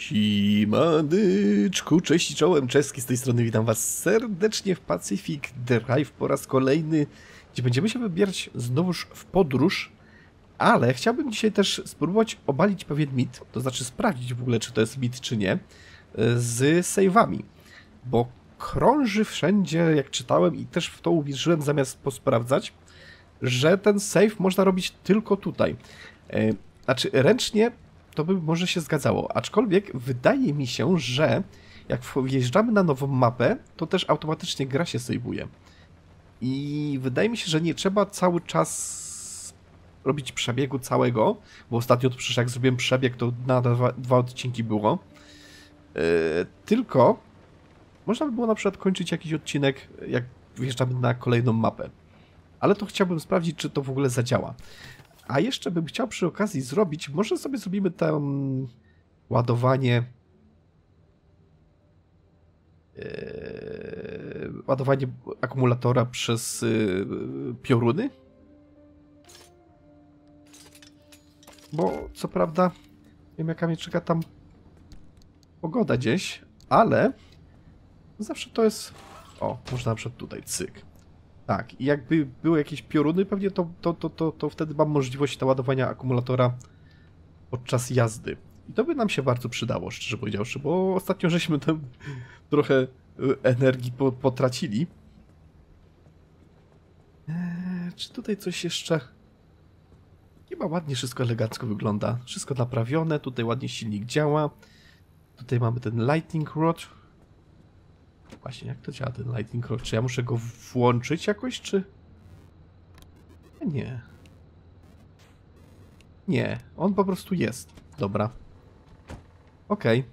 Siemandyczku, cześć i czołem, Czeski z tej strony, witam was serdecznie w Pacific Drive po raz kolejny, gdzie będziemy się wybierać znowuż w podróż, ale chciałbym dzisiaj też spróbować obalić pewien mit, to znaczy sprawdzić w ogóle, czy to jest mit, czy nie, z save'ami, bo krąży wszędzie, jak czytałem i też w to uwierzyłem zamiast posprawdzać, że ten save można robić tylko tutaj. Znaczy ręcznie to by może się zgadzało, aczkolwiek wydaje mi się, że jak wjeżdżamy na nową mapę, to też automatycznie gra się save'uje. I wydaje mi się, że nie trzeba cały czas robić przebiegu całego, bo ostatnio to przecież jak zrobiłem przebieg, to na dwa odcinki było. Tylko można by było na przykład kończyć jakiś odcinek, jak wjeżdżamy na kolejną mapę. Ale to chciałbym sprawdzić, czy to w ogóle zadziała. A jeszcze bym chciał przy okazji zrobić, może sobie zrobimy tam ładowanie ładowanie akumulatora przez pioruny. Bo co prawda nie wiem, jaka mnie czeka tam pogoda gdzieś, ale zawsze to jest... O, można na przykład tutaj, cyk. Tak, i jakby były jakieś pioruny, pewnie to wtedy mam możliwość naładowania akumulatora podczas jazdy. I to by nam się bardzo przydało, szczerze powiedziawszy, bo ostatnio żeśmy tam trochę energii potracili. Czy tutaj coś jeszcze... Chyba ładnie wszystko elegancko wygląda. Wszystko naprawione, tutaj ładnie silnik działa. Tutaj mamy ten lightning rod. Właśnie, jak to działa ten lightning rod? Czy ja muszę go włączyć jakoś, czy... Nie. Nie, on po prostu jest. Dobra. Okej.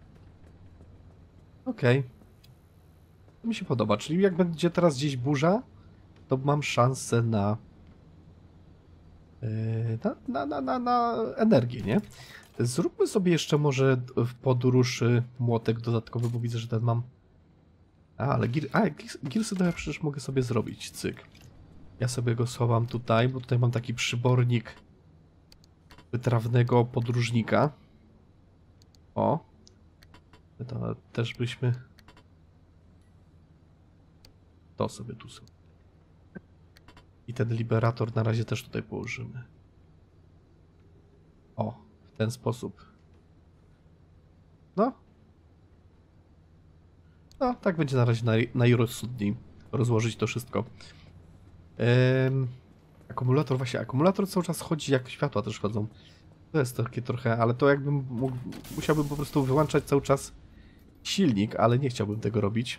Okej. To mi się podoba, czyli jak będzie teraz gdzieś burza, to mam szansę na... na energię, nie? Zróbmy sobie jeszcze może w podróż młotek dodatkowy, bo widzę, że ten mam... ale Gearsy to ja przecież mogę sobie zrobić, cyk. Ja sobie go schowam tutaj, bo tutaj mam taki przybornik wytrawnego podróżnika. O. To też byśmy... To sobie tu są. I ten liberator na razie też tutaj położymy. O, w ten sposób. No. No, tak będzie na razie najrozsądniej rozłożyć to wszystko. Akumulator, właśnie, akumulator cały czas chodzi, jak światła też chodzą. To jest takie trochę, ale to jakbym mógł, musiałbym po prostu wyłączać cały czas silnik, ale nie chciałbym tego robić.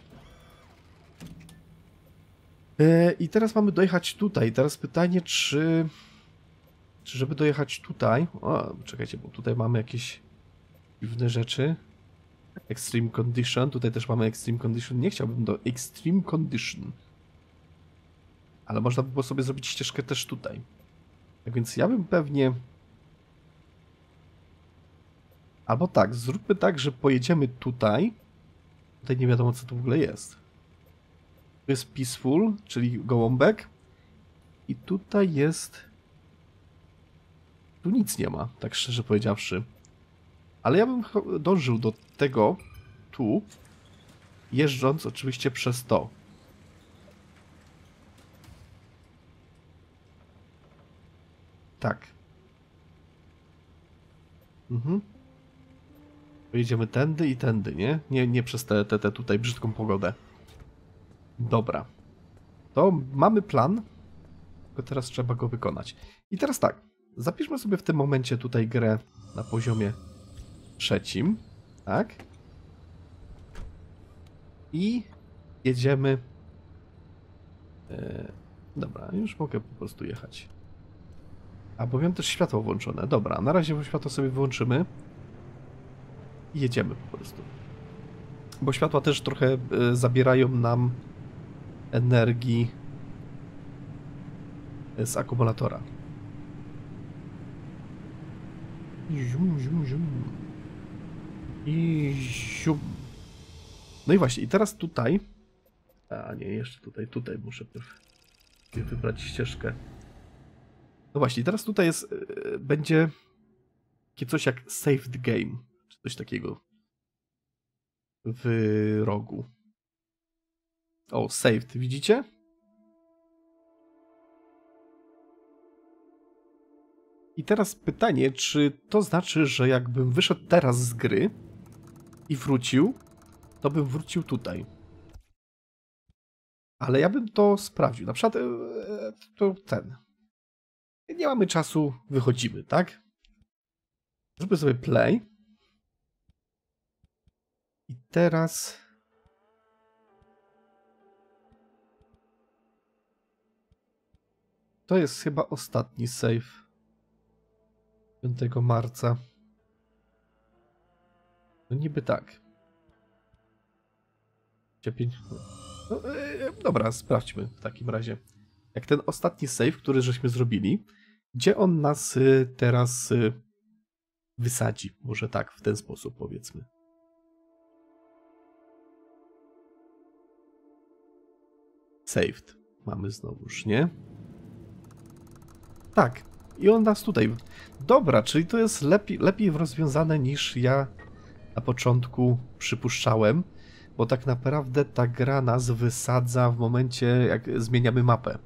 I teraz mamy dojechać tutaj. Teraz pytanie, czy żeby dojechać tutaj... O, czekajcie, bo tutaj mamy jakieś dziwne rzeczy. Extreme Condition. Tutaj też mamy Extreme Condition. Nie chciałbym do Extreme Condition. Ale można by było sobie zrobić ścieżkę też tutaj. Tak więc ja bym pewnie... Albo tak, zróbmy tak, że pojedziemy tutaj. Tutaj nie wiadomo, co to w ogóle jest. Tu jest Peaceful, czyli gołąbek. I tutaj jest... Tu nic nie ma, tak szczerze powiedziawszy. Ale ja bym dążył do tego tu, jeżdżąc oczywiście przez to. Tak. Pojedziemy tędy i tędy, nie? Nie przez tę tutaj brzydką pogodę. Dobra. To mamy plan, tylko teraz trzeba go wykonać. I teraz tak, zapiszmy sobie w tym momencie tutaj grę na poziomie 3, tak? I jedziemy... Dobra, już mogę po prostu jechać. A bowiem też światło włączone. Dobra, na razie światło sobie wyłączymy. I jedziemy po prostu. Bo światła też trochę zabierają nam energii z akumulatora. Zium, zium, zium. I zium. No i właśnie, i teraz tutaj... A nie, jeszcze tutaj muszę wybrać ścieżkę. No właśnie, teraz tutaj jest... będzie takie coś jak Save the Game. Coś takiego. W rogu. O, saved, widzicie? I teraz pytanie, czy to znaczy, że jakbym wyszedł teraz z gry i wrócił, to bym wrócił tutaj. Ale ja bym to sprawdził. Na przykład to ten. Nie mamy czasu, wychodzimy, tak? Zróbmy sobie play. I teraz... To jest chyba ostatni save. 5 marca. No niby tak. 5... No, dobra, sprawdźmy w takim razie. Jak ten ostatni save, który żeśmy zrobili, gdzie on nas teraz wysadzi? Może tak, w ten sposób powiedzmy. Saved. Mamy znowuż, nie? Tak. I on nas tutaj... Dobra, czyli to jest lepiej rozwiązane niż ja na początku przypuszczałem, bo tak naprawdę ta gra nas wysadza w momencie, jak zmieniamy mapę.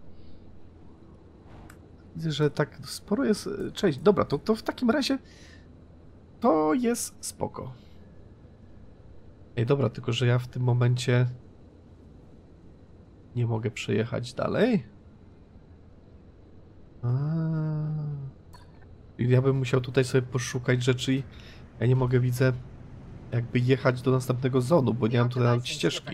Widzę, że tak sporo jest... Cześć, dobra, to w takim razie to jest spoko. Ej, dobra, tylko że ja w tym momencie nie mogę przejechać dalej. Ja bym musiał tutaj sobie poszukać rzeczy i ja nie mogę, widzę, jakby jechać do następnego zonu, bo nie mam tutaj nawet ścieżki.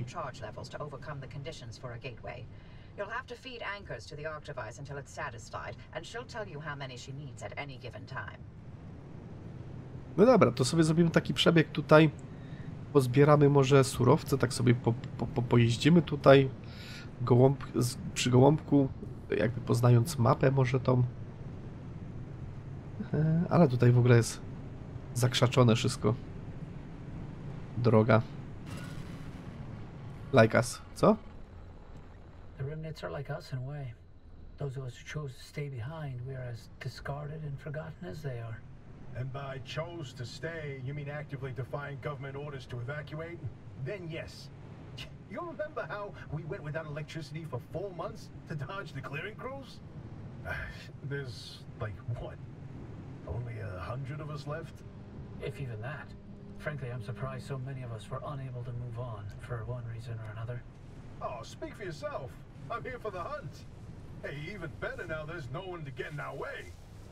You'll have to feed anchors to the arc device until it's satisfied, and she'll tell you how many she needs at any given time. No dobra, to sobie zrobimy taki przebieg tutaj. Pozbieramy może surowce, tak sobie pojeździmy tutaj przy gołąbku, jakby poznając mapę może tą. Ale tutaj w ogóle jest zakrzaczone wszystko. Droga. Like us, co? The remnants are like us in a way. Those of us who chose to stay behind, we are as discarded and forgotten as they are. And by chose to stay, you mean actively defying government orders to evacuate? Then yes. You remember how we went without electricity for 4 months to dodge the clearing crews? There's, like, what? Only 100 of us left? If even that. Frankly, I'm surprised so many of us were unable to move on for one reason or another. Oh, speak for yourself. I'm here for the hunt. Hey, even better now there's no one to get in our way.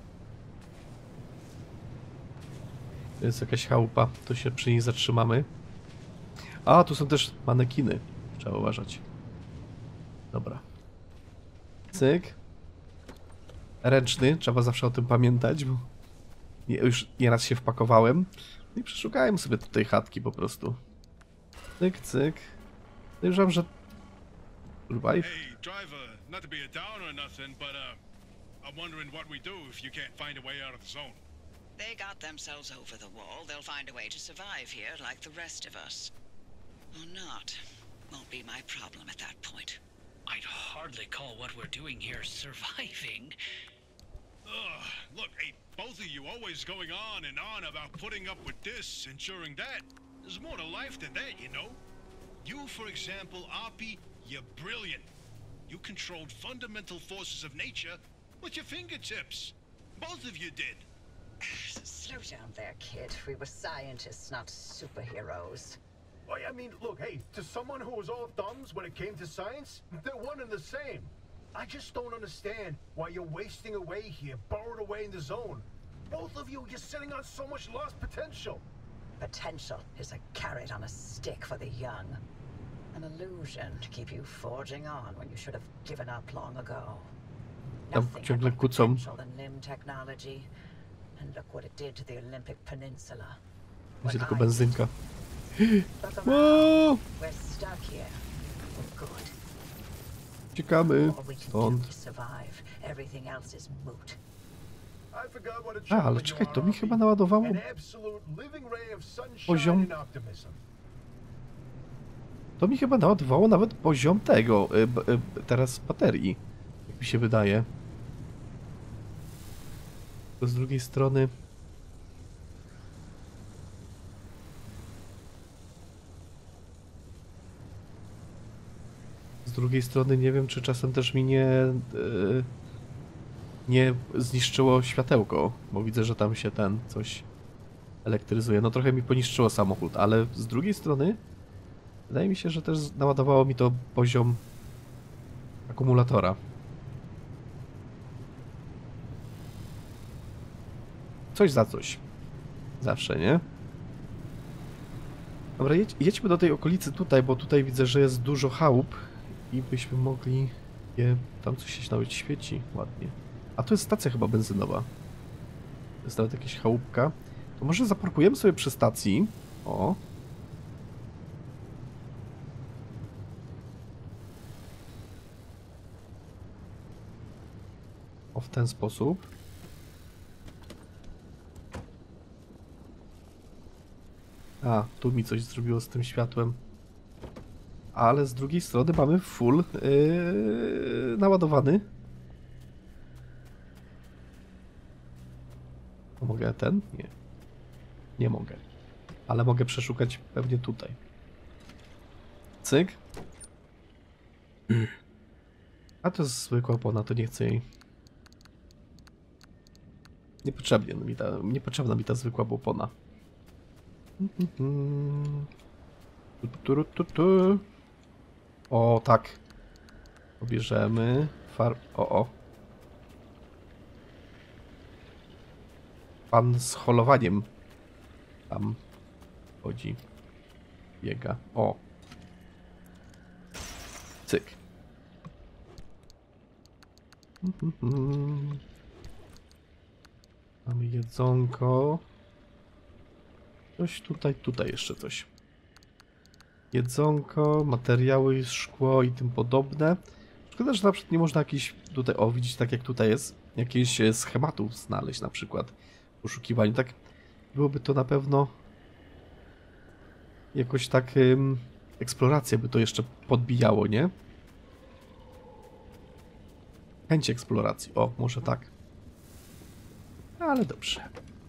To jest jakaś chałupa, to się przy niej zatrzymamy. A, tu są też manekiny. Trzeba uważać. Dobra. Cyk. Ręczny, trzeba zawsze o tym pamiętać, bo już nieraz się wpakowałem. No i przeszukałem sobie tutaj chatki po prostu. Cyk, cyk. Podejrzewam, że... Revive? Hey, driver, not to be a downer or nothing, but I'm wondering what we do if you can't find a way out of the zone. They got themselves over the wall. They'll find a way to survive here like the rest of us. Or not. Won't be my problem at that point. I'd hardly call what we're doing here surviving. Ugh, look, hey, both of you always going on and on about putting up with this, ensuring that. There's more to life than that, you know? You, for example, Oppie, you're brilliant. You controlled fundamental forces of nature with your fingertips. Both of you did. Slow down there, kid. We were scientists, not superheroes. Oh, I mean, look, hey, to someone who was all thumbs when it came to science, they're one and the same. I just don't understand why you're wasting away here, burrowed away in the zone. Both of you, you're sitting on so much lost potential. Potential is a carrot on a stick for the young. An illusion to keep you forging on when you should have given up long ago. Nothing had more potential than limb technology. And look what it did to the Olympic Peninsula. Będzie tylko benzynka. Wow. We're stuck here. For good. Uciekamy All we can do stąd. is survive. Everything else is moot. I forgot what a A, ale champion czekaj, you to are, mi Oppie. chyba naładowało An absolute living ray of sunshine poziom. and optimism. To mi chyba naładowało nawet poziom tego, teraz baterii, jak mi się wydaje. To z drugiej strony... drugiej strony nie wiem, czy czasem też mi nie zniszczyło światełko, bo widzę, że tam się coś elektryzuje. No trochę mi poniszczyło samochód, ale z drugiej strony wydaje mi się, że też naładowało mi to poziom akumulatora. Coś za coś. Zawsze, nie? Dobra, jedźmy do tej okolicy tutaj, bo tutaj widzę, że jest dużo chałup i byśmy mogli tam coś się nawet świeci ładnie. A to jest stacja chyba benzynowa. To jest nawet jakaś chałupka. To może zaparkujemy sobie przy stacji. O. O, w ten sposób. A, tu mi coś zrobiło z tym światłem. Ale z drugiej strony mamy full naładowany. A mogę ten? Nie. Nie mogę. Ale mogę przeszukać pewnie tutaj. Cyk. A to jest zwykła opona, to nie chcę jej. Niepotrzebna mi ta zwykła opona. O, tak. Pobierzemy. O. Pan z holowaniem. Tam chodzi. Biega. O. Cyk. Mamy jedzonko. Coś tutaj jeszcze coś. Jedzonko, materiały, szkło i tym podobne. Szkoda, że na przykład nie można jakiś tutaj, o widzicie, tak jak tutaj jest, jakichś schematów znaleźć na przykład w poszukiwaniu. Tak byłoby to na pewno jakoś tak eksplorację by to jeszcze podbijało, nie? Chęć eksploracji. O, może tak. Ale dobrze.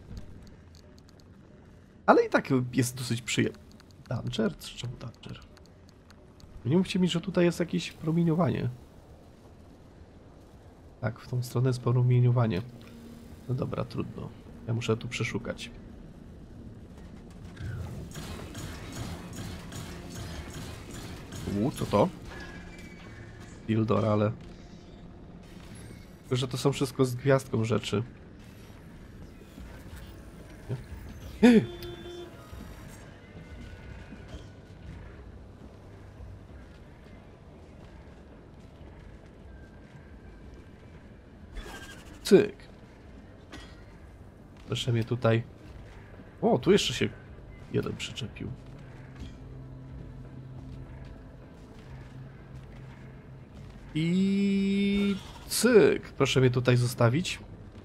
Ale i tak jest dosyć przyjemny. Danger? Czemu Danger? Nie mówcie mi, że tutaj jest jakieś promieniowanie. Tak, w tą stronę jest promieniowanie. No dobra, trudno. Ja muszę tu przeszukać. Co to? Dildor, ale... Tylko, że to są wszystko z gwiazdką rzeczy. Nie? Cyk. Proszę mnie tutaj... O, tu jeszcze się jeden przyczepił. I... Cyk. Proszę mnie tutaj zostawić.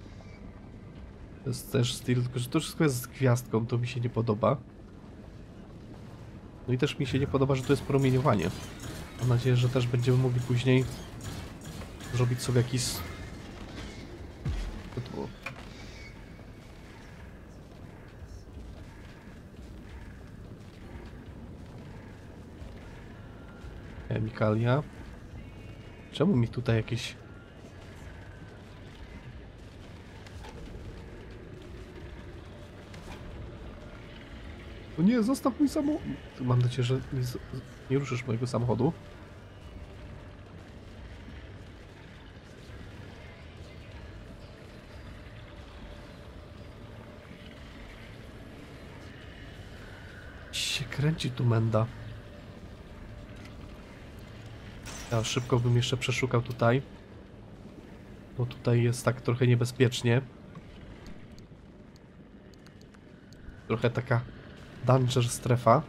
To jest też styl, tylko że to wszystko jest z gwiazdką, to mi się nie podoba. No i też mi się nie podoba, że to jest promieniowanie. Mam nadzieję, że też będziemy mogli później zrobić sobie jakiś... Co to było? Chemikalia. Czemu mi tutaj jakieś... No nie, zostaw mój samochód. Mam nadzieję, że nie ruszysz mojego samochodu. Się kręci tu menda. Ja szybko bym jeszcze przeszukał tutaj. Bo tutaj jest tak trochę niebezpiecznie. Trochę taka danger strefa.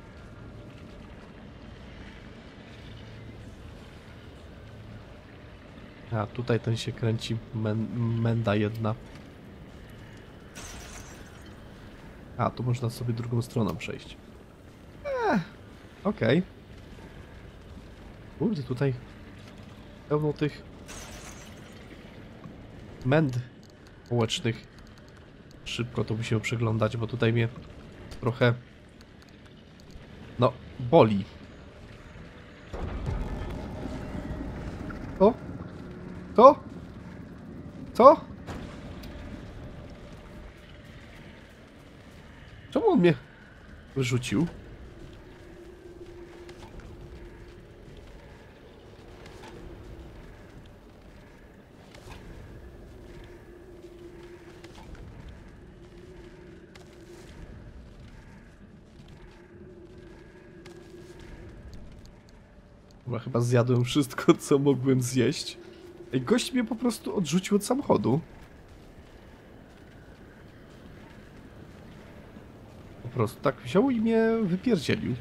A tutaj ten się kręci menda jedna. A tu można sobie drugą stroną przejść. Okej. Kurde, tutaj pełno tych mend społecznych. Szybko to musimy przeglądać, bo tutaj mnie trochę no, boli. Co? Co? Czemu on mnie wyrzucił? Chyba zjadłem wszystko, co mogłem zjeść. Ej, gość mnie po prostu odrzucił od samochodu. Po prostu tak wziął i mnie wypierdzielił.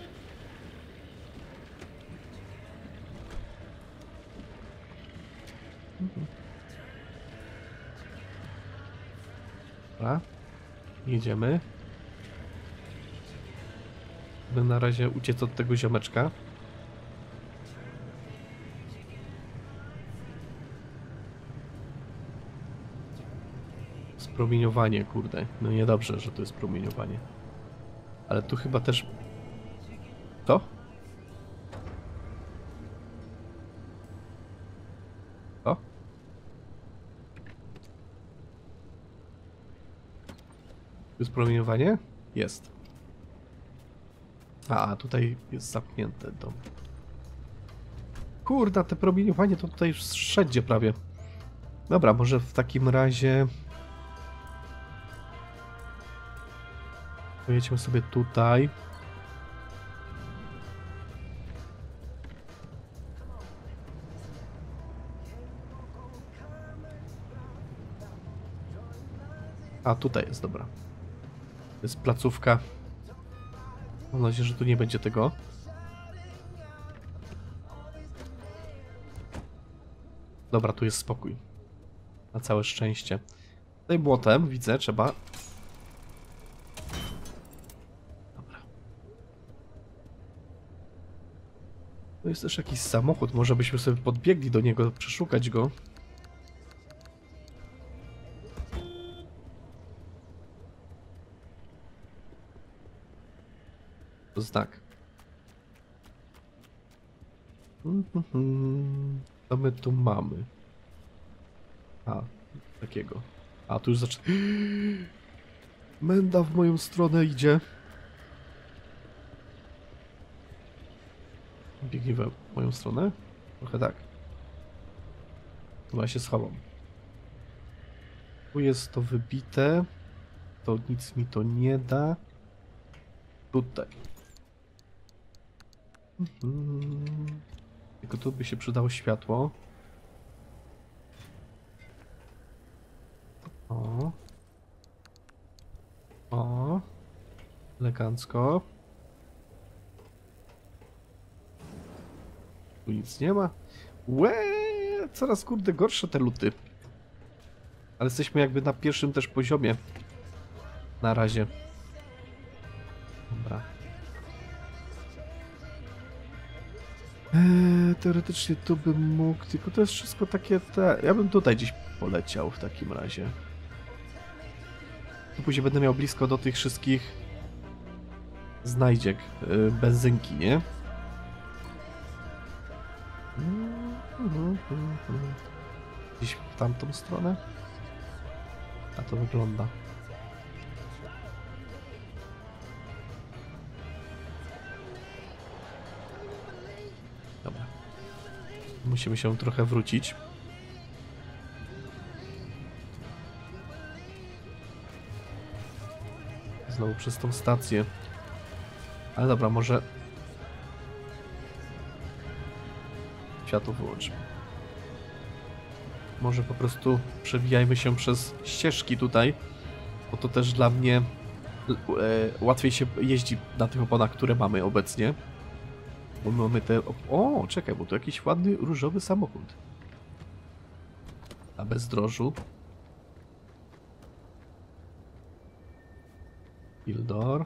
Dobra. Jedziemy. By na razie uciec od tego ziomeczka. Promieniowanie, kurde. No niedobrze, że to jest promieniowanie. Ale tu chyba też... Co? Co? Tu jest promieniowanie? Jest. A, tutaj jest zamknięte dom. Kurde, te promieniowanie to tutaj już wszędzie prawie. Dobra, może w takim razie... Pojedźmy sobie tutaj. A, tutaj jest, dobra. To jest placówka. Mam nadzieję, że tu nie będzie tego. Dobra, tu jest spokój. Na całe szczęście. Tutaj młotem, widzę, trzeba... To jest też jakiś samochód, może byśmy sobie podbiegli do niego, przeszukać go. To znak. Co my tu mamy? A, takiego. A, tu już zaczyna... Menda w moją stronę idzie. Biegnie w moją stronę? Trochę tak. Chyba się schowam. Tu jest to wybite. To nic mi to nie da. Tutaj. Tylko tu by się przydało światło. O. O. Elegancko. Tu nic nie ma. Coraz kurde gorsze te luty. Ale jesteśmy jakby na pierwszym też poziomie. Na razie. Dobra. Teoretycznie tu bym mógł, tylko to jest wszystko takie te... Ja bym tutaj gdzieś poleciał w takim razie. Tu później będę miał blisko do tych wszystkich znajdziek benzynki, nie? Gdzieś w tamtą stronę? A to wygląda. Dobra. Musimy się trochę wrócić. Znowu przez tą stację. Ale dobra, może... Światło wyłączmy. Może po prostu przewijajmy się przez ścieżki tutaj, bo to też dla mnie łatwiej się jeździ na tych oponach, które mamy obecnie. Bo mamy te... O, czekaj, bo tu jakiś ładny różowy samochód. Na bezdrożu. Ildor.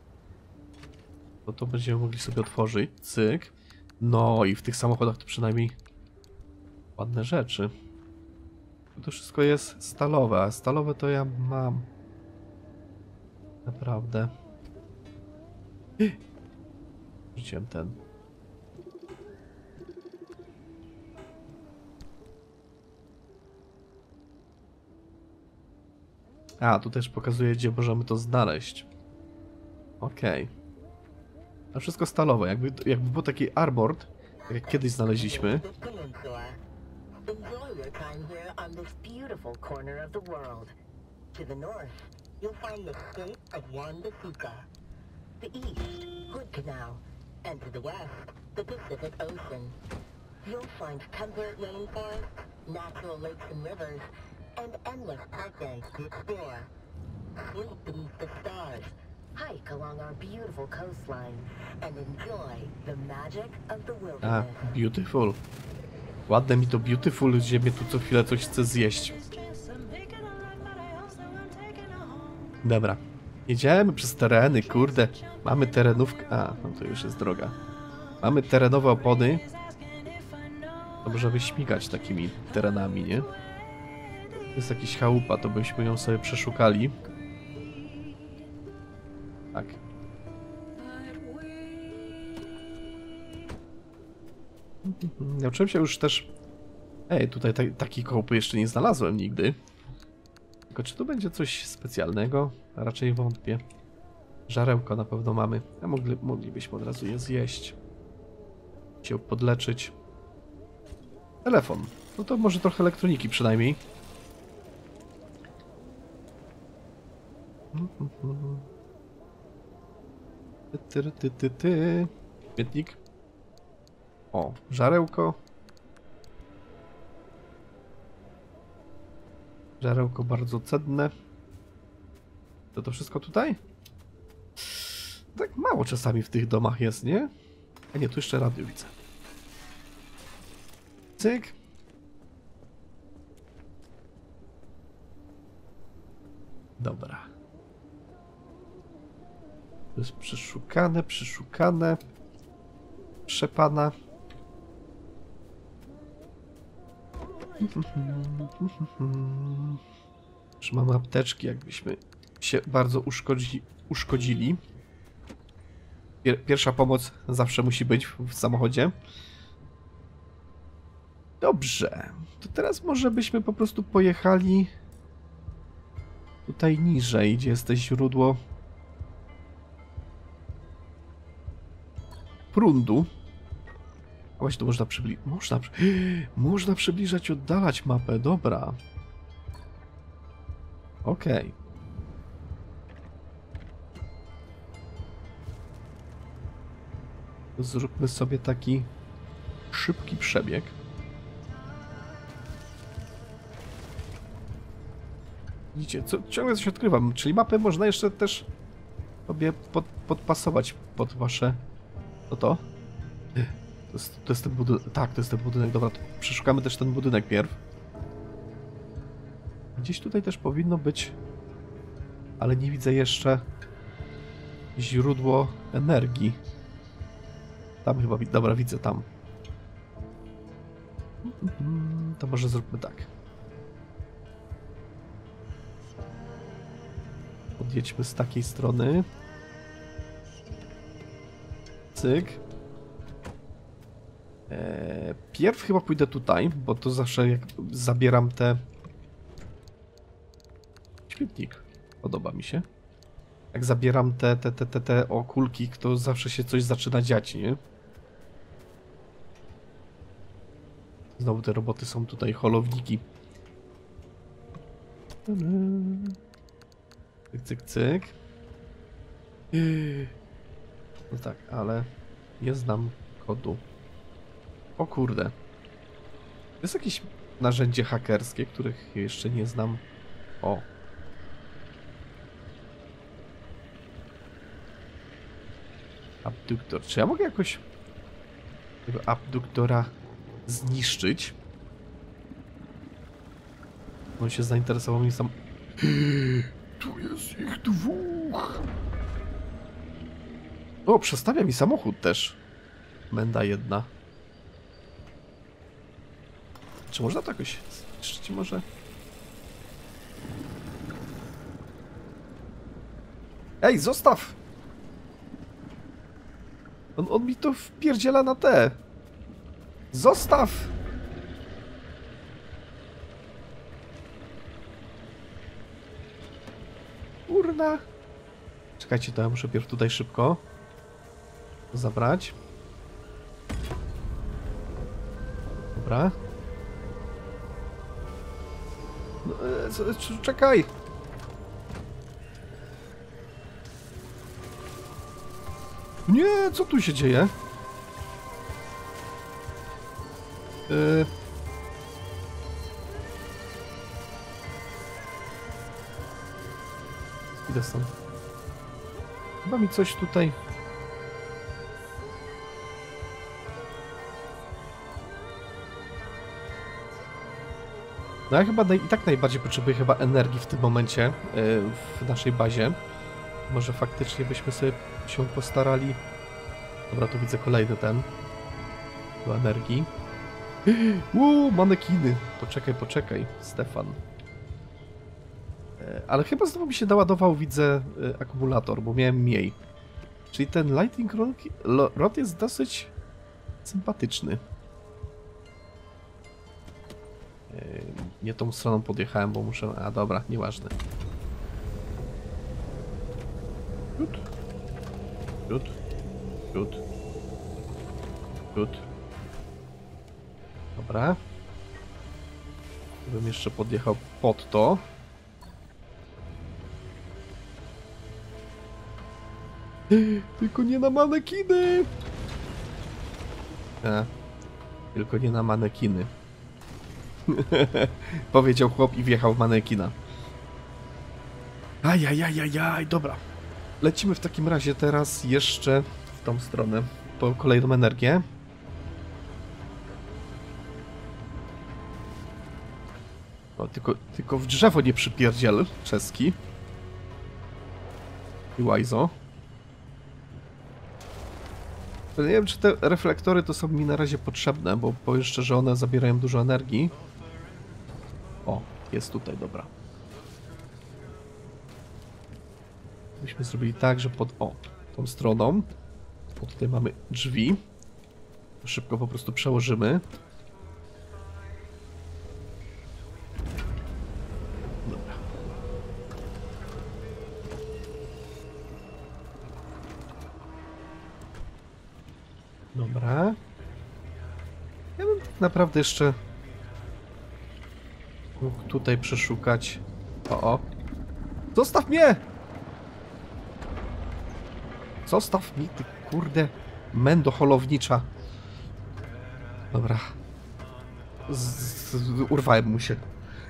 To będziemy mogli sobie otworzyć. Cyk. No i w tych samochodach to przynajmniej ładne rzeczy. To wszystko jest stalowe, a stalowe to ja mam. Naprawdę. Rzuciłem ten. A, tu też pokazuje, gdzie możemy to znaleźć. Okej. A wszystko stalowe, jakby był taki armored, tak jak kiedyś znaleźliśmy. Enjoy your time here on this beautiful corner of the world. To the north, you'll find the state of Juan de Fuca. The east, Hood Canal. And to the west, the Pacific Ocean. You'll find temperate rainforests, natural lakes and rivers, and endless parkways to explore. Sleep beneath the stars, hike along our beautiful coastline, and enjoy the magic of the A, wilderness. beautiful. Ładne mi to beautiful, gdzie mnie tu co chwilę coś chce zjeść. Dobra. Jedziemy przez tereny, kurde. Mamy terenówkę. A, no to już jest droga. Mamy terenowe opony. To możemy śmigać takimi terenami, nie? Jest jakiś chałupa, to byśmy ją sobie przeszukali. Tak. Nauczyłem się już też... Ej, tutaj takiej chałupy jeszcze nie znalazłem nigdy. Tylko czy tu będzie coś specjalnego? Raczej wątpię. Żarełko na pewno mamy. A moglibyśmy od razu je zjeść. Się podleczyć. Telefon. No to może trochę elektroniki przynajmniej. Śmietnik. O, żarełko. Żarełko bardzo cenne. To wszystko tutaj? Tak mało czasami w tych domach jest, nie? A nie, tu jeszcze radio widzę. Cyk. Dobra. To jest przeszukane. Przepana. Już mamy apteczki, jakbyśmy się bardzo uszkodzili. Pierwsza pomoc zawsze musi być w samochodzie. Dobrze. To teraz może byśmy po prostu pojechali tutaj niżej, gdzie jest to źródło prądu. A właśnie tu można przybliżać. Można przybliżać i oddalać mapę, dobra. Okej. Zróbmy sobie taki szybki przebieg. Widzicie, ciągle coś odkrywam, czyli mapę można jeszcze też sobie podpasować pod wasze... Co to? To jest ten budynek. Tak, to jest ten budynek. Dobra, to przeszukamy też ten budynek pierw. Gdzieś tutaj też powinno być, ale nie widzę jeszcze źródło energii. Tam chyba, dobra, widzę tam. To może zróbmy tak. Podjedźmy z takiej strony. Cyk. Pierw chyba pójdę tutaj, bo to zawsze jak zabieram te... Śmietnik. Podoba mi się. Jak zabieram te kulki, to zawsze się coś zaczyna dziać, nie? Znowu te roboty są tutaj, holowniki. Cyk, cyk, cyk. No tak, ale nie znam kodu. O kurde. Jest jakieś narzędzie hakerskie, których jeszcze nie znam. O. Abduktor. Czy ja mogę jakoś tego abduktora zniszczyć? On się zainteresował mi sam... Tu jest ich dwóch! O, przestawia mi samochód też. Menda jedna. Czy można to jakoś zniszczyć może? Ej, zostaw! On mi to wpierdziela na te. Zostaw! kurna. Czekajcie, to ja muszę pierw tutaj szybko zabrać. Dobra. No, czekaj! Nie, co tu się dzieje? Idę stąd. Chyba mi coś tutaj... No ja chyba i tak najbardziej potrzebuję chyba energii w tym momencie w naszej bazie. Może faktycznie byśmy sobie się postarali... Dobra, tu widzę kolejny ten. Do energii. Manekiny. Poczekaj, Stefan. Ale chyba znowu mi się naładował, widzę, akumulator, bo miałem mniej. Czyli ten Lightning Rod jest dosyć sympatyczny. Nie tą stroną podjechałem, bo muszę... A dobra, nieważne. Ciut. Dobra. Bym jeszcze podjechał pod to. Tylko nie na manekiny! Tylko nie na manekiny. Powiedział chłop i wjechał w manekina. Ajajajajaj, dobra. Lecimy w takim razie teraz jeszcze w tą stronę, po kolejną energię. O, tylko w drzewo nie przypierdziel, czeski. I łajzo. Nie wiem, czy te reflektory to są mi na razie potrzebne, bo powiem szczerze, one zabierają dużo energii. O, jest tutaj, dobra. Myśmy zrobili tak, że tą stroną, bo tutaj mamy drzwi. Szybko po prostu przełożymy. Dobra. Dobra. Ja bym tak naprawdę jeszcze mógł tutaj przeszukać. O. Zostaw mnie! Zostaw mi, ty kurde mendo holownicza. Dobra. Urwałem mu się.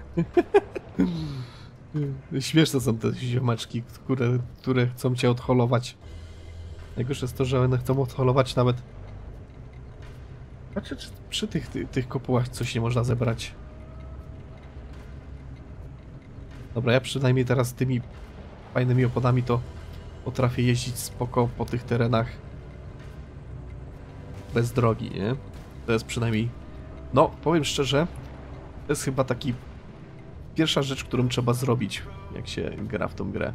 Śmieszne są te ziomeczki, które chcą cię odholować. Najgorsze jest to, że one chcą odholować nawet... Znaczy, przy tych kopułach coś nie można zebrać. Dobra, ja przynajmniej teraz tymi fajnymi oponami to potrafię jeździć spoko po tych terenach bez drogi, nie? To jest przynajmniej... No, powiem szczerze, to jest chyba taki pierwsza rzecz, którą trzeba zrobić, jak się gra w tą grę.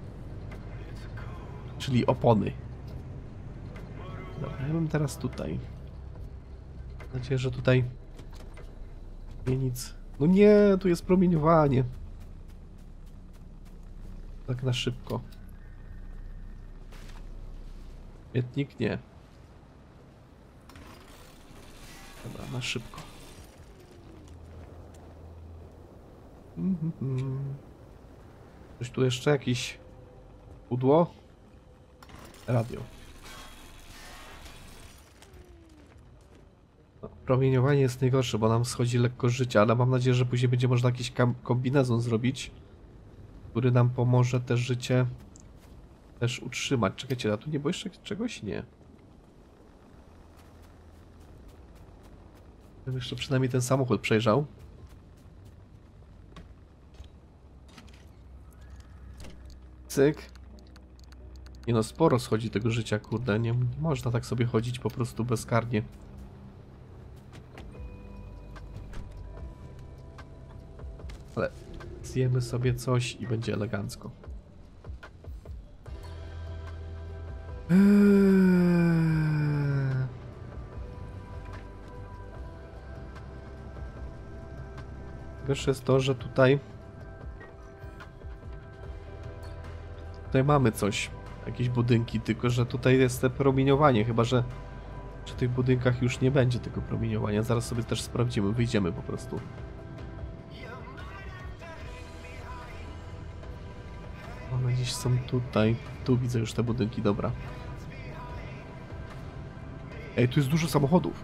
Czyli opony. Dobra, ja bym teraz tutaj. Mam nadzieję, że tutaj nie nic... No nie, tu jest promieniowanie. Tak na szybko. Śmietnik nie. Dobra, na szybko. Coś tu jeszcze? Jakieś pudło? Radio. No, promieniowanie jest najgorsze, bo nam schodzi lekko życia, ale mam nadzieję, że później będzie można jakiś kombinezon zrobić, który nam pomoże te życie też utrzymać. Czekajcie, a tu nie było jeszcze czegoś? Nie. Bym jeszcze przynajmniej ten samochód przejrzał. Cyk. Nie no, sporo schodzi tego życia, kurde. Nie można tak sobie chodzić po prostu bezkarnie. Ale zjemy sobie coś i będzie elegancko. Gorsze jest to, że tutaj Tutaj mamy coś. Jakieś budynki, tylko że tutaj jest te promieniowanie, chyba że przy tych budynkach już nie będzie tego promieniowania. Zaraz sobie też sprawdzimy, wyjdziemy po prostu. One gdzieś są tutaj. Tu widzę już te budynki, dobra. Ej, tu jest dużo samochodów.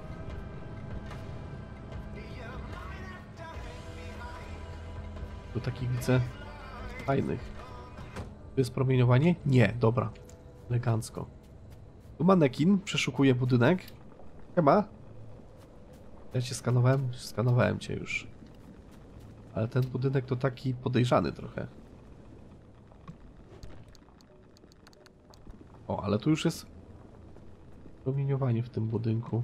Tu takich widzę fajnych. Tu jest promieniowanie? Nie, dobra. Elegancko. Tu manekin, przeszukuje budynek. Chyba. Ja cię skanowałem? Skanowałem cię już. Ale ten budynek to taki podejrzany trochę. O, ale tu już jest promieniowanie w tym budynku.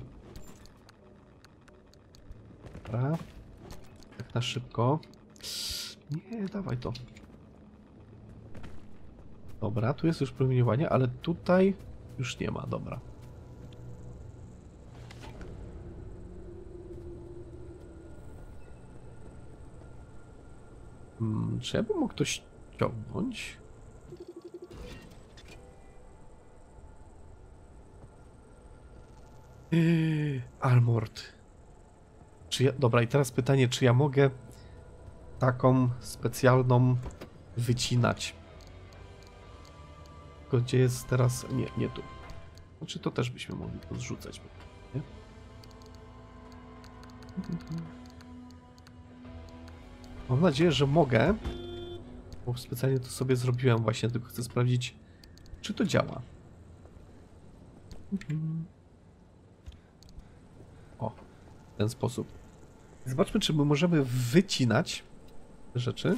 Dobra. Tak na szybko. Nie, dawaj to. Dobra, tu jest już promieniowanie, ale tutaj już nie ma, dobra. Czy ja bym mógł to ściągnąć? Armored. Czy ja... Dobra, i teraz pytanie, czy ja mogę taką specjalną wycinać? Tylko gdzie jest teraz... Nie, nie tu. Znaczy to też byśmy mogli podrzucać. Nie? Mam nadzieję, że mogę. Bo specjalnie to sobie zrobiłem właśnie, tylko chcę sprawdzić, czy to działa. O, w ten sposób. Zobaczmy, czy my możemy wycinać rzeczy.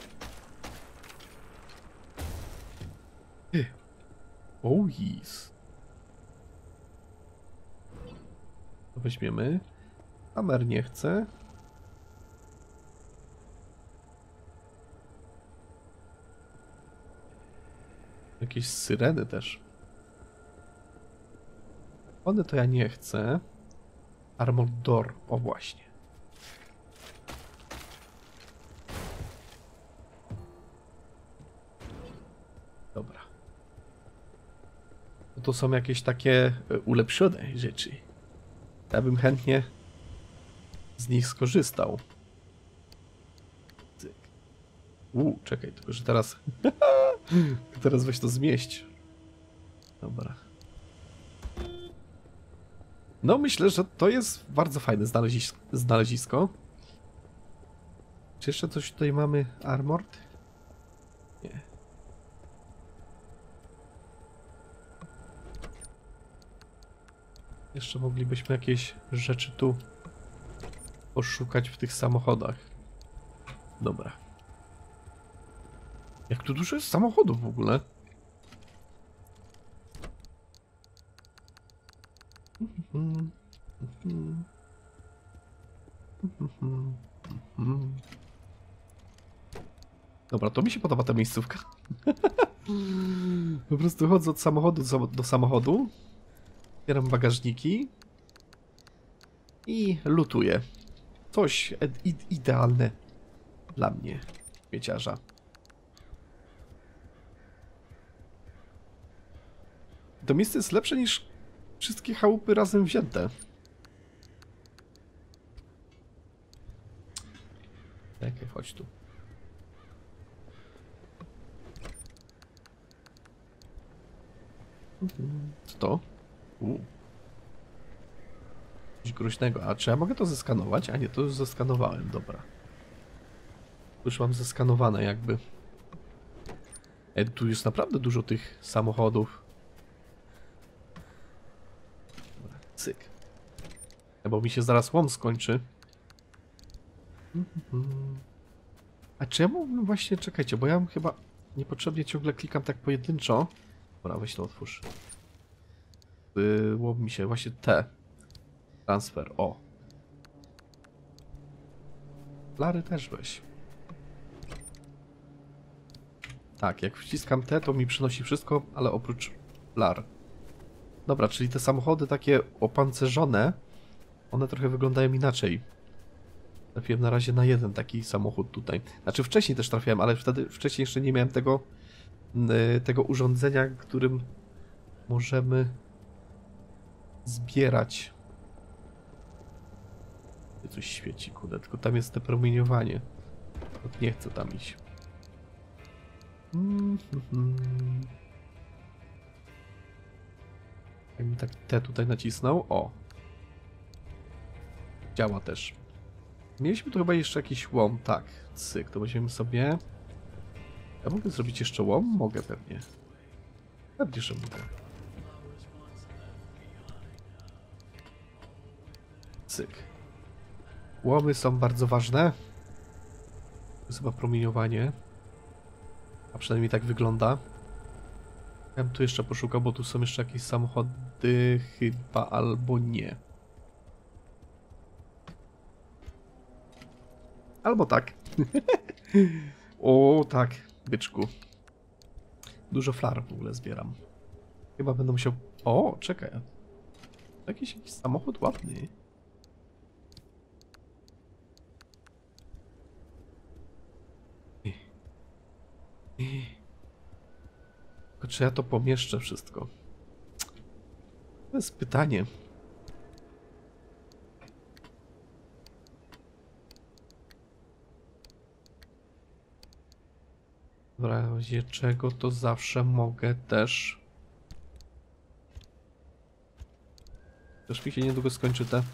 Oh yes. To weźmiemy. Kamer nie chce. Jakieś syreny też. One to ja nie chcę. Armored door. O właśnie. Dobra. To są jakieś takie ulepszone rzeczy. Ja bym chętnie z nich skorzystał. Czekaj, tylko że teraz... teraz weź to zmieść. Dobra. No myślę, że to jest bardzo fajne znalezisko. Czy jeszcze coś tutaj mamy? Armored? Nie. Jeszcze moglibyśmy jakieś rzeczy tu poszukać w tych samochodach. Dobra. Jak tu dużo jest samochodów w ogóle? Dobra, to mi się podoba ta miejscówka. Po prostu chodzę od samochodu do samochodu. Otwieram bagażniki. I lutuję. Coś idealne dla mnie, śmieciarza. To miejsce jest lepsze niż wszystkie chałupy razem wzięte. Czekaj, chodź tu. Co to? Coś groźnego. A czy ja mogę to zeskanować? A nie, to już zeskanowałem, dobra. Już mam zeskanowane jakby. Tu jest naprawdę dużo tych samochodów. Dobra, cyk. Bo mi się zaraz łom skończy. A czy ja mógłbym właśnie... Czekajcie, bo ja chyba niepotrzebnie ciągle klikam tak pojedynczo. Dobra, weź to otwórz. Łom mi się właśnie te. Transfer, o. Flary też weź. Tak, jak wciskam te, to mi przynosi wszystko, ale oprócz flar. Dobra, czyli te samochody takie opancerzone, one trochę wyglądają inaczej. Trafiłem na razie na jeden taki samochód tutaj. Znaczy wcześniej też trafiałem, ale wtedy wcześniej jeszcze nie miałem tego tego urządzenia, którym możemy zbierać. Coś świeci, kurde, tylko tam jest te promieniowanie. Nie chcę tam iść. Jakbym tak te tutaj nacisnął. O! Działa też. Mieliśmy tu chyba jeszcze jakiś łom. Tak, cyk, to weźmiemy sobie. Ja mogę zrobić jeszcze łom? Mogę pewnie. Pewnie, że mogę. Cyk. Łomy są bardzo ważne. To jest chyba promieniowanie. A przynajmniej tak wygląda. Ja bym tu jeszcze poszukał, bo tu są jeszcze jakieś samochody chyba, albo nie. Albo tak. O, tak, byczku. Dużo flar w ogóle zbieram. Chyba będę musiał... O, czekaj. Jakiś samochód ładny. Tylko czy ja to pomieszczę wszystko? To jest pytanie. W razie czego to zawsze mogę też... Też mi się niedługo skończy te...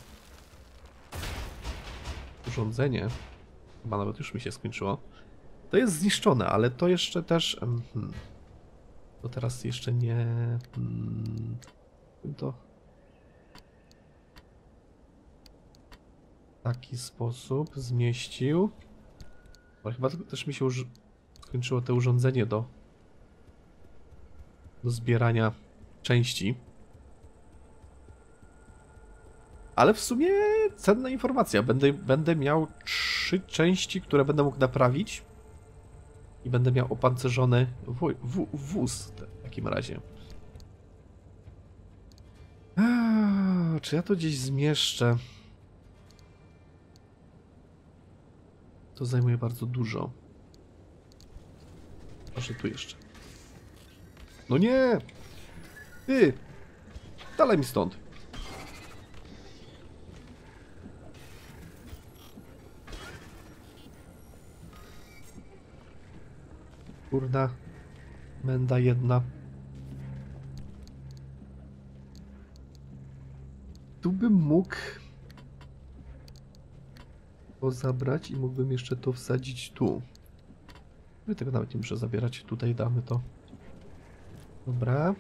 urządzenie. Chyba nawet już mi się skończyło. To jest zniszczone, ale to jeszcze też... To teraz jeszcze nie... To... W taki sposób zmieścił. Ale chyba też mi się już skończyło to urządzenie do zbierania części. Ale w sumie cenna informacja. Będę miał 3 części, które będę mógł naprawić. I będę miał opancerzony wóz w takim razie. Czy ja to gdzieś zmieszczę? To zajmuje bardzo dużo. Proszę tu jeszcze. No nie! Ty! Dalej mi stąd! Kurda. Menda jedna. Tu bym mógł to zabrać i mógłbym jeszcze to wsadzić tu. My tego nawet nie muszę zabierać. Tutaj damy to. Dobra.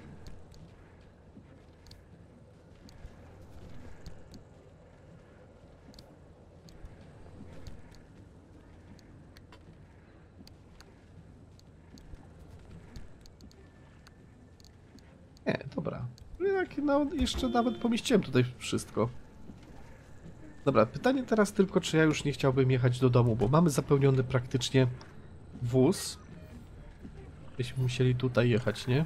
Nie, dobra. No, jeszcze nawet pomieściłem tutaj wszystko. Dobra, pytanie teraz tylko, czy ja już nie chciałbym jechać do domu, bo mamy zapełniony praktycznie wóz. Byśmy musieli tutaj jechać, nie?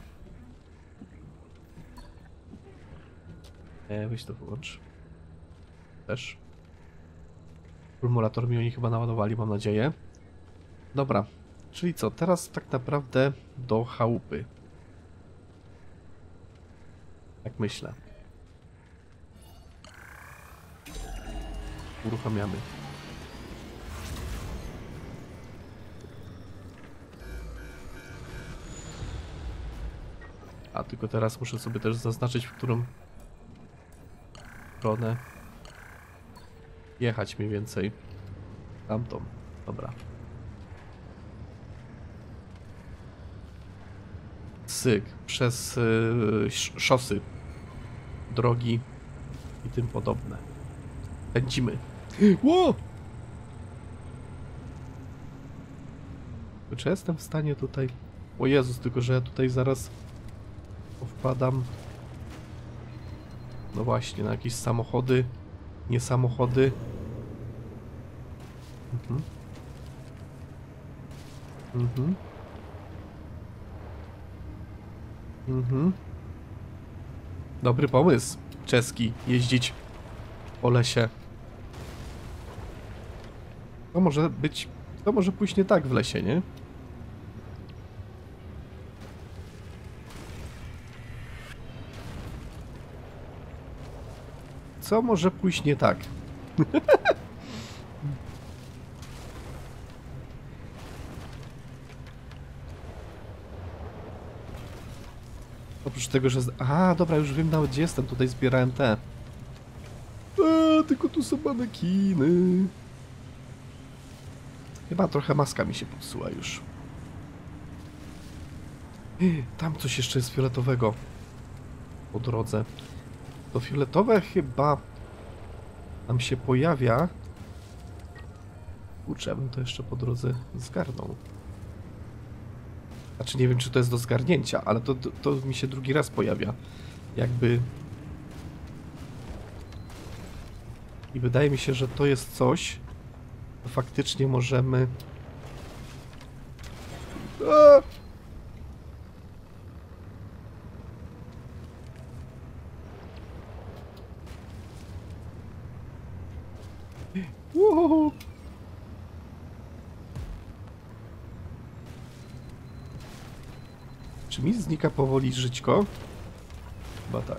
Weź to wyłącz. Też. Akumulator mi oni chyba naładowali, mam nadzieję. Dobra, czyli co? Teraz tak naprawdę do chałupy. Tak myślę. Uruchamiamy. A tylko teraz muszę sobie też zaznaczyć, w którą stronę jechać mniej więcej. Tamtą. Dobra. Syk. Przez szosy, drogi i tym podobne. Pędzimy. Ło! Czy jestem w stanie tutaj... O Jezus, tylko że ja tutaj zaraz wpadam. No właśnie, na jakieś samochody. Nie samochody. Dobry pomysł, czeski, jeździć po lesie. To może pójść nie tak w lesie, nie? co może pójść nie tak? Oprócz tego, że... Aha, dobra, już wiem nawet gdzie jestem. Tutaj zbierałem te. Tylko tu są manekiny. Chyba trochę maska mi się popsuła już. Tam coś jeszcze jest fioletowego. Po drodze. To fioletowe chyba nam się pojawia. Kurczę, ja bym to jeszcze po drodze zgarnął. Znaczy nie wiem, czy to jest do zgarnięcia, ale to mi się drugi raz pojawia. Jakby... I wydaje mi się, że to jest coś, co faktycznie możemy... Wow. Czy mi znika powoli żyćko? Chyba tak.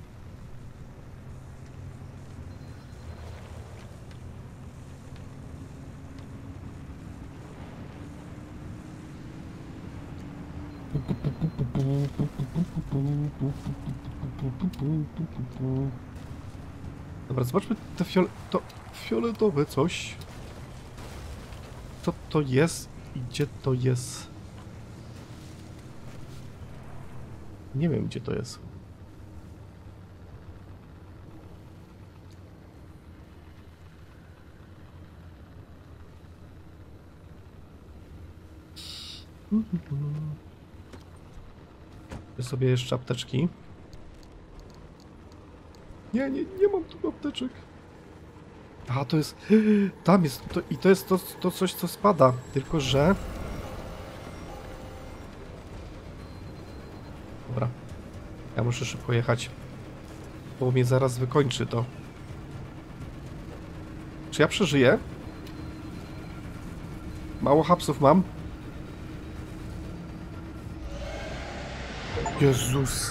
Dobra, zobaczmy to fioletowe coś. Co to jest i gdzie to jest? Nie wiem, gdzie to jest. Sobie jeszcze apteczki. Nie mam tu apteczek. A, to jest... Tam jest... I to jest to coś, co spada. Tylko, że... Dobra. Ja muszę szybko jechać. Bo mnie zaraz wykończy to. Czy ja przeżyję? Mało hapsów mam. Jezus.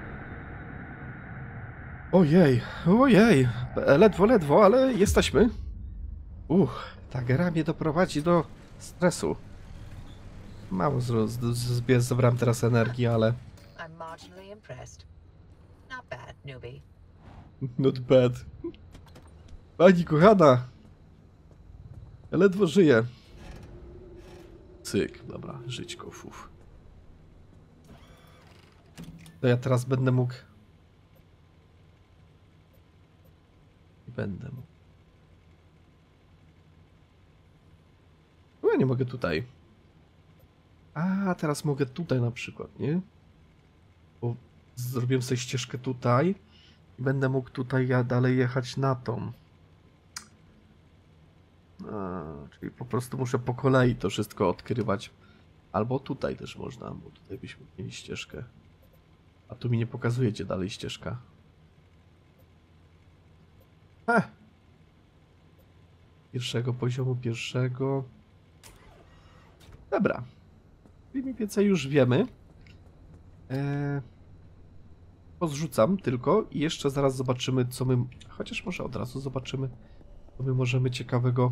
Ojej, ojej. Ledwo, ale jesteśmy. Ta gra mnie doprowadzi do stresu. Mało zebrałem teraz energii, ale... I'm marginally impressed. Not bad, newbie. Not bad. Pani kochana. Ja ledwo żyję. Cyk, dobra, żyćko, fuf. To ja teraz będę mógł... Będę mógł. No, ja nie mogę tutaj. A, teraz mogę tutaj na przykład, nie? Bo zrobiłem sobie ścieżkę tutaj. I będę mógł tutaj dalej jechać na tą. Czyli po prostu muszę po kolei to wszystko odkrywać. Albo tutaj też można, bo tutaj byśmy mieli ścieżkę. A tu mi nie pokazuje, gdzie dalej ścieżka. Pierwszego poziomu, pierwszego. Dobra. Mniej więcej już wiemy. Pozrzucam tylko i jeszcze zaraz zobaczymy, co my... Chociaż może od razu zobaczymy, co my możemy ciekawego...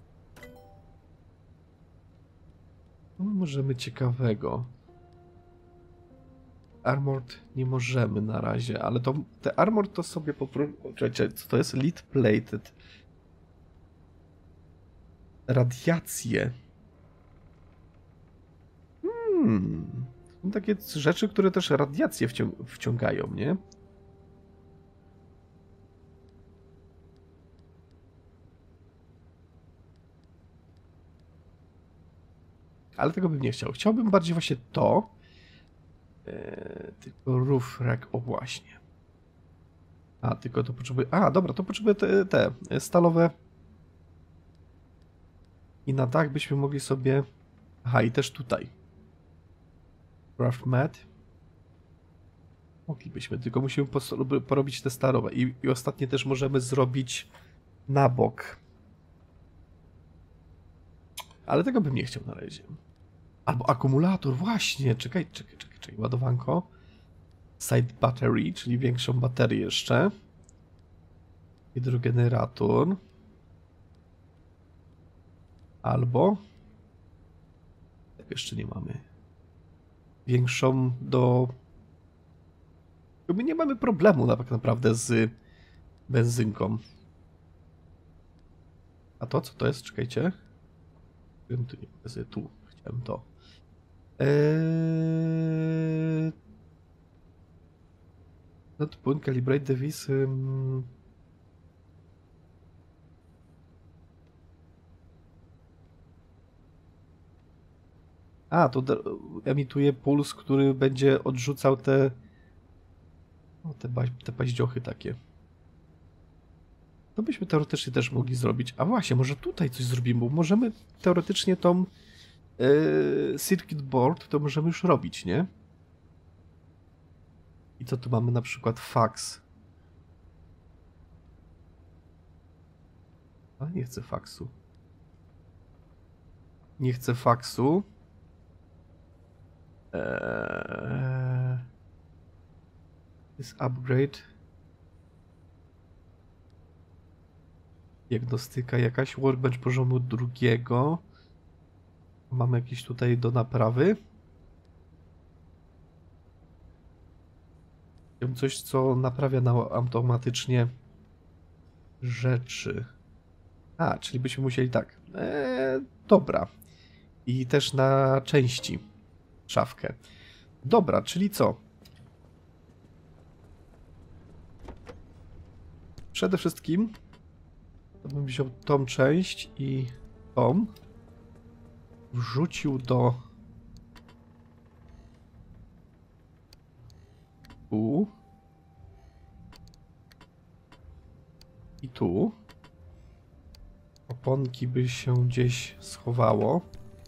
Armored nie możemy na razie, ale to te armored to sobie po prostu... Czekajcie, co to jest? Lead plated. Radiacje. Są takie rzeczy, które też radiacje wciągają, nie? Ale tego bym nie chciał. Chciałbym bardziej właśnie to. Tylko roof rack, o właśnie. A, tylko to potrzebuję... A, dobra, to potrzebuję te stalowe. I na dach byśmy mogli sobie... Aha, i też tutaj. Craft mat. Moglibyśmy, tylko musimy porobić te stalowe. I ostatnie też możemy zrobić na bok. Ale tego bym nie chciał na razie. Albo akumulator, właśnie. Czekaj. Ładowanko. Side battery, czyli większą baterię jeszcze. hydrogenerator. Albo... jeszcze nie mamy. Większą do... My nie mamy problemu tak naprawdę z benzynką. A to co to jest? Czekajcie. Tu nie pokazuję. Tu. Chciałem to. Not point calibrate device. A, to emituje puls, który będzie odrzucał te... No, te paździochy takie. To byśmy teoretycznie też mogli zrobić. A właśnie, może tutaj coś zrobimy, bo możemy teoretycznie tą circuit board to możemy już robić, nie? I co tu mamy na przykład? Fax. A, nie chcę faksu. Nie chcę faksu. Jest upgrade. Diagnostyka jakaś. Workbench poziomu drugiego. Mamy jakieś tutaj do naprawy. Coś, co naprawia nam automatycznie rzeczy. A, czyli byśmy musieli tak. Dobra. I też na części szafkę. Dobra, czyli co? Przede wszystkim to bym wziął tą część i tą. Wrzucił do tu i tu. Oponki by się gdzieś schowało.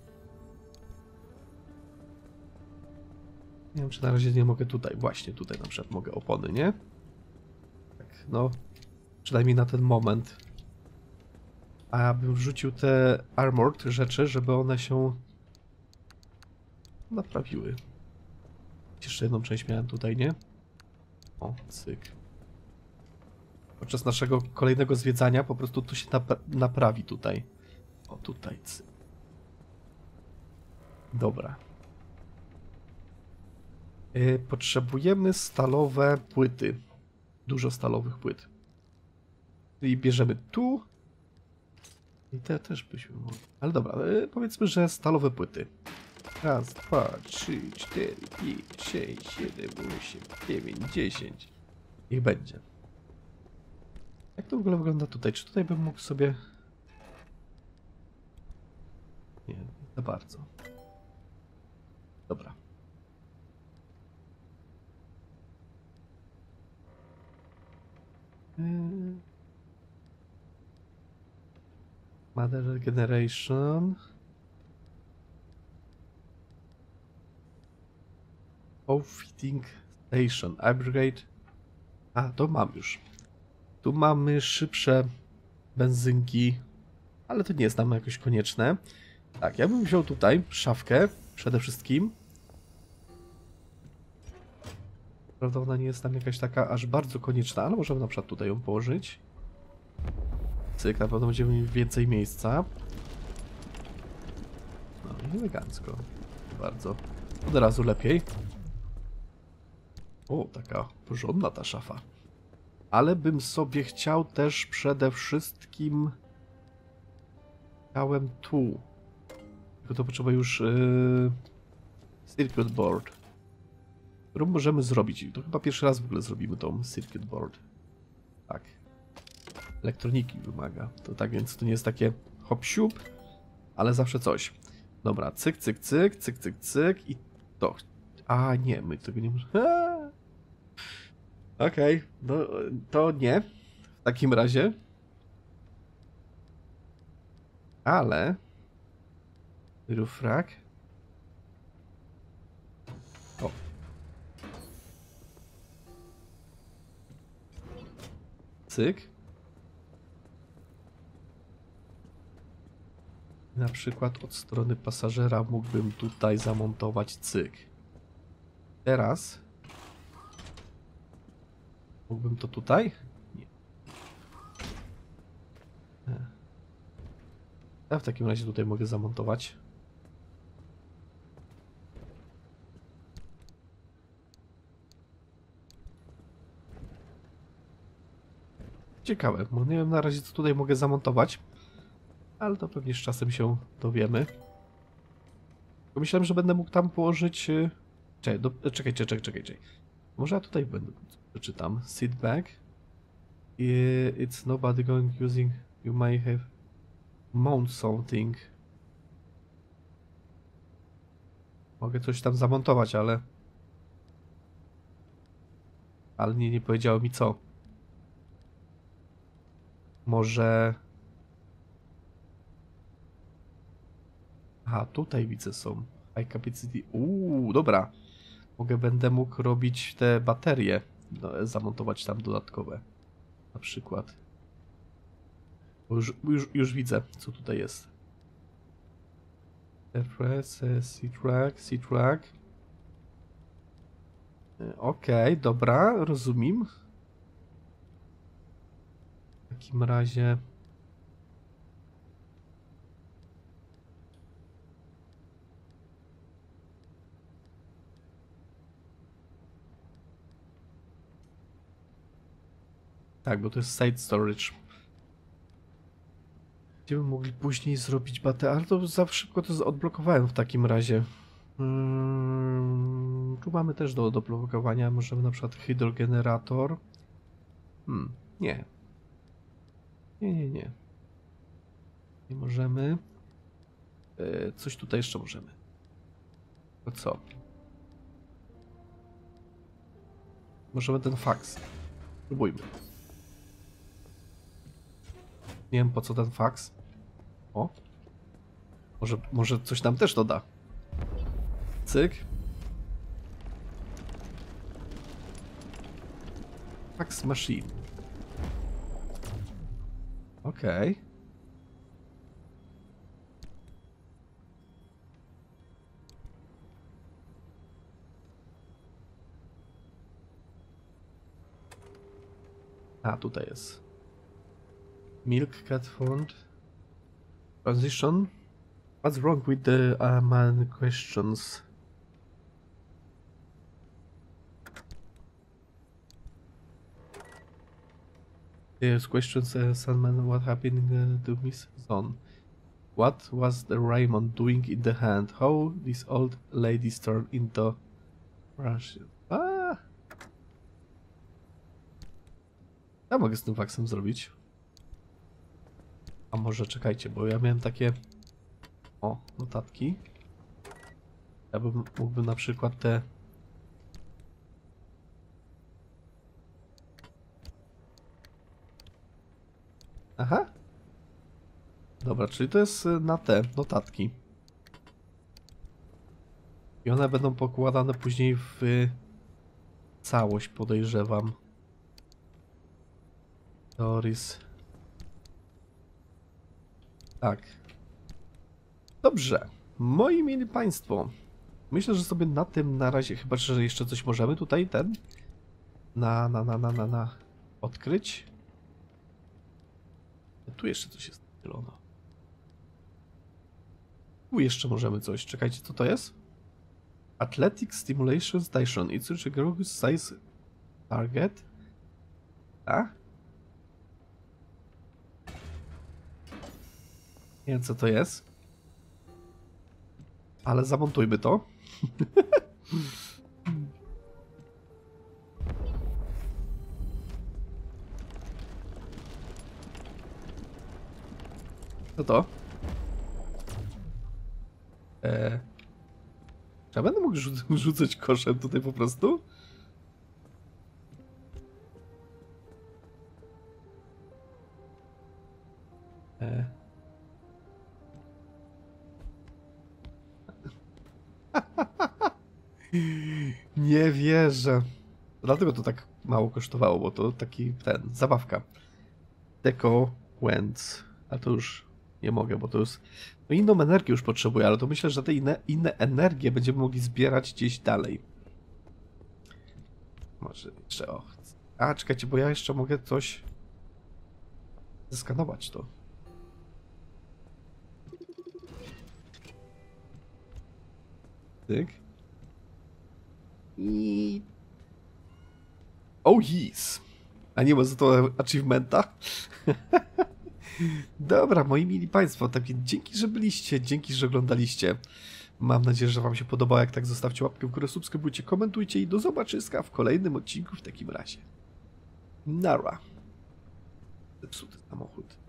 Nie wiem, czy na razie nie mogę tutaj. Właśnie tutaj na przykład mogę opony, nie? Tak, no. Przynajmniej na ten moment. A ja bym wrzucił te armored rzeczy, żeby one się naprawiły. Jeszcze jedną część miałem tutaj, nie? O, cyk. Podczas naszego kolejnego zwiedzania po prostu to się naprawi tutaj. O, tutaj, cyk. Dobra. Potrzebujemy stalowe płyty. Dużo stalowych płyt. I bierzemy tu. I te też byśmy mogli. Ale dobra, powiedzmy, że stalowe płyty. Raz, 2, 3, 4, 5, 6, 7, 8, 9, 10. Niech będzie. Jak to w ogóle wygląda tutaj? Czy tutaj bym mógł sobie... Nie, nie za bardzo. Dobra. Mother Generation. Fitting Station. Upgrade. A, to mam już. Tu mamy szybsze benzynki, ale to nie jest nam jakoś konieczne. Tak, ja bym wziął tutaj szafkę przede wszystkim. Prawda, ona nie jest nam jakaś taka aż bardzo konieczna, ale możemy na przykład tutaj ją położyć. Cyk, na pewno będziemy mieli więcej miejsca. No i elegancko. Bardzo. Od razu lepiej. O, taka porządna ta szafa. Ale bym sobie chciał też przede wszystkim... Chciałem tu. Tylko to potrzeba już... circuit board. Którą możemy zrobić. To chyba pierwszy raz w ogóle zrobimy tą circuit board. Tak. Elektroniki wymaga. To tak, więc to nie jest takie hop-siup, ale zawsze coś. Dobra, cyk, cyk, cyk, cyk, cyk, cyk i to. A nie, my tego nie możemy. Okej, no to nie. W takim razie. Ale... Rufrak. O. Cyk. Na przykład od strony pasażera mógłbym tutaj zamontować cyk. Teraz mógłbym to tutaj? Nie. Ja w takim razie tutaj mogę zamontować. Ciekawe, bo nie wiem na razie co tutaj mogę zamontować, ale to pewnie z czasem się dowiemy. Myślałem, że będę mógł tam położyć... Czekaj. Może ja tutaj będę... Przeczytam. Sit back. It's nobody going using... You may have... Mount something. Mogę coś tam zamontować, ale... Ale nie powiedziało mi co. Może... Aha, tutaj widzę są. High capacity. Dobra. Będę mógł robić te baterie. No, zamontować tam dodatkowe. Na przykład. Bo już widzę, co tutaj jest. C-track. Okej, dobra, rozumiem. W takim razie... Tak, bo to jest side storage. Będziemy mogli później zrobić baterię, ale to za szybko to odblokowałem w takim razie. Tu mamy też do odblokowania. Możemy na przykład hydrogenerator. Nie. Nie możemy. Coś tutaj jeszcze możemy. To co? Możemy ten faks. Spróbujmy. Nie wiem po co ten faks. O. Może coś nam też doda. Cyk. Fax machine. Okej. A, tutaj jest. Milk cat font. Transition. What's wrong with the man questions? There's questions, Sandman, what happened to Miss Zone? What was the Raymond doing in the hand? How this old lady turned into Russian? Ja mogę z tym faksem zrobić. A może czekajcie, bo ja miałem takie... O, notatki. Ja mógłbym na przykład te... Aha. Dobra, czyli to jest na te notatki. I one będą pokładane później w całość, podejrzewam. Doris. Tak. Dobrze. Moi mili państwo. Myślę, że sobie na tym na razie, chyba że jeszcze coś możemy tutaj odkryć. Tu jeszcze coś jest zielono. Tu jeszcze możemy coś. Czekajcie, co to jest? Athletic Stimulation Station. It's a growth size target. A? Nie wiem, co to jest. Ale zamontujmy to. Co to? Czy ja będę mógł rzucać koszem tutaj po prostu? Nie wierzę. Dlatego to tak mało kosztowało, bo to taki zabawka. Deco Wends. A to już nie mogę, bo to już... No inną energię już potrzebuję, ale to myślę, że te inne energie będziemy mogli zbierać gdzieś dalej. Może jeszcze... O. A, czekajcie, bo ja jeszcze mogę coś... Zeskanować to. Tyk. I... Oh yes! A nie ma za to achievementa? Dobra, moi mili państwo, tak więc dzięki, że byliście, dzięki, że oglądaliście. Mam nadzieję, że wam się podobało. Jak tak, zostawcie łapkę w górę, subskrybujcie, komentujcie i do zobaczyska w kolejnym odcinku w takim razie. Nara. Zepsuty samochód.